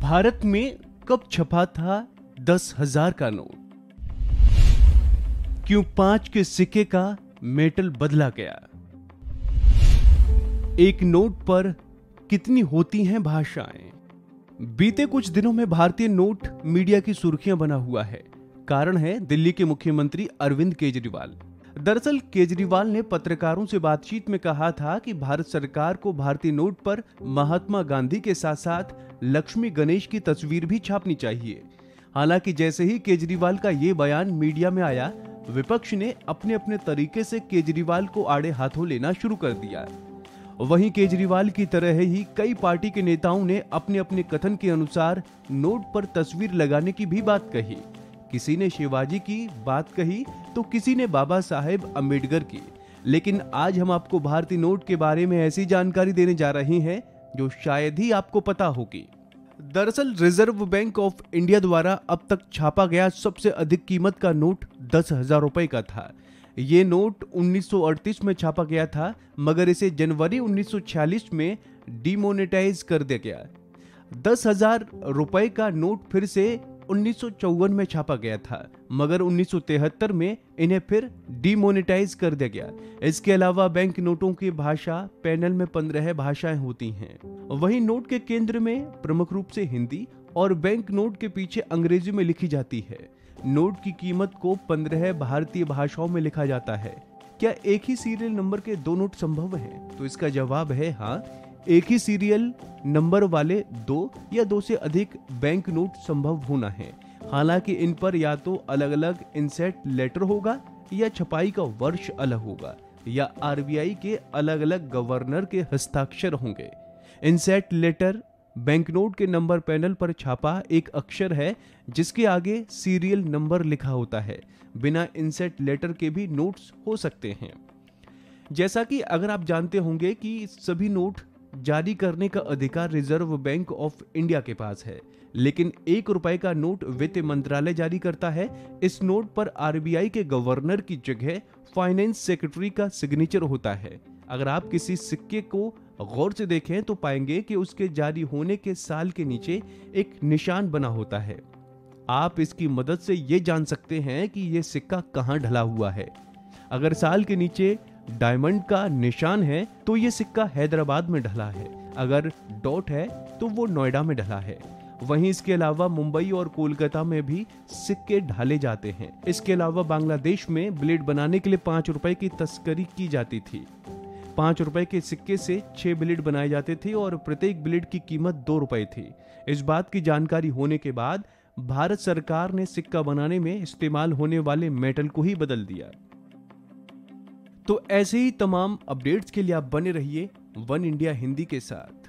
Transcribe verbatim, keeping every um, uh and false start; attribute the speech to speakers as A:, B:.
A: भारत में कब छपा था दस हजार का नोट? क्यों पांच के सिक्के का मेटल बदला गया? एक नोट पर कितनी होती हैं भाषाएं? बीते कुछ दिनों में भारतीय नोट मीडिया की सुर्खियां बना हुआ है। कारण है दिल्ली के मुख्यमंत्री अरविंद केजरीवाल। दरअसल केजरीवाल ने पत्रकारों से बातचीत में कहा था कि भारत सरकार को भारतीय नोट पर महात्मा गांधी के साथ साथ लक्ष्मी गणेश की तस्वीर भी छापनी चाहिए। हालांकि जैसे ही केजरीवाल का ये बयान मीडिया में आया, विपक्ष ने अपने अपने तरीके से केजरीवाल को आड़े हाथों लेना शुरू कर दिया। वहीं केजरीवाल की तरह ही कई पार्टी के नेताओं ने अपने अपने कथन के अनुसार नोट पर तस्वीर लगाने की भी बात कही। किसी ने शिवाजी की बात कही तो किसी ने बाबा साहेब अम्बेडकर की। लेकिन आज हम आपको भारतीय नोट के बारे में ऐसी जानकारी देने जा रहे हैं जो शायद ही आपको पता होगी। दरअसल रिजर्व बैंक ऑफ इंडिया द्वारा अब तक छापा गया सबसे अधिक कीमत का नोट दस हजार रुपए का था। ये नोट उन्नीस सौ अड़तीस में छापा गया था, मगर इसे जनवरी उन्नीस सौ छियालीस में डिमोनेटाइज कर दिया गया। दस हजार रुपए का नोट फिर से उन्नीस सौ चौवन में छापा गया था, मगर उन्नीस सौ तिहत्तर में इन्हें फिर डिमोनेटाइज कर दिया गया। इसके अलावा बैंक नोटों की भाषा पैनल में पंद्रह भाषाएं होती हैं। वहीं नोट के केंद्र में प्रमुख रूप से हिंदी और बैंक नोट के पीछे अंग्रेजी में लिखी जाती है। नोट की कीमत को पंद्रह भारतीय भाषाओं में लिखा जाता है। क्या एक ही सीरियल नंबर के दो नोट संभव हैं? तो इसका जवाब है हाँ। एक ही सीरियल नंबर वाले दो या दो से अधिक बैंक नोट संभव होना है। हालांकि इन पर या तो अलग अलग इंसेट लेटर होगा या छपाई का वर्ष अलग होगा या आरबीआई के अलग अलग गवर्नर के हस्ताक्षर होंगे। इंसेट लेटर बैंक नोट के नंबर पैनल पर छापा एक अक्षर है जिसके आगे सीरियल नंबर लिखा होता है। बिना इंसेट लेटर के भी नोट्स हो सकते हैं। जैसा कि अगर आप जानते होंगे कि सभी नोट जारी करने का अधिकार रिजर्व बैंक ऑफ इंडिया के पास है, लेकिन एक रुपए का नोट वित्त मंत्रालय जारी करता है। इस नोट पर आरबीआई के गवर्नर की जगह फाइनेंस सेक्रेटरी का सिग्नेचर होता है। अगर आप किसी सिक्के को गौर से देखें तो पाएंगे कि उसके जारी होने के साल के नीचे एक निशान बना होता है। आप इसकी मदद से ये जान सकते हैं कि यह सिक्का कहां ढला हुआ है। अगर साल के नीचे डायमंड का निशान है तो यह सिक्का हैदराबाद में ढला है। अगर डॉट है तो वो नोएडा में ढला है। वहीं इसके अलावा मुंबई और कोलकाता में भी सिक्के ढाले जाते हैं। इसके अलावा बांग्लादेश में ब्लेड बनाने के लिए पांच रुपए की तस्करी की जाती थी। पांच रुपए के सिक्के से छह ब्लेड बनाए जाते थे और प्रत्येक ब्लेड की कीमत दो रुपए थी। इस बात की जानकारी होने के बाद भारत सरकार ने सिक्का बनाने में इस्तेमाल होने वाले मेटल को ही बदल दिया। तो ऐसे ही तमाम अपडेट्स के लिए आप बने रहिए वन इंडिया हिंदी के साथ।